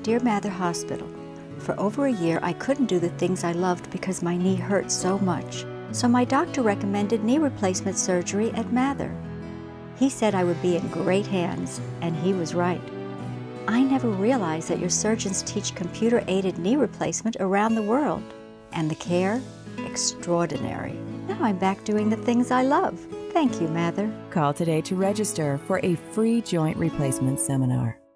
Dear Mather Hospital, for over a year I couldn't do the things I loved because my knee hurt so much. So my doctor recommended knee replacement surgery at Mather. He said I would be in great hands, and he was right. I never realized that your surgeons teach computer-aided knee replacement around the world. And the care? Extraordinary. Now I'm back doing the things I love. Thank you, Mather. Call today to register for a free joint replacement seminar.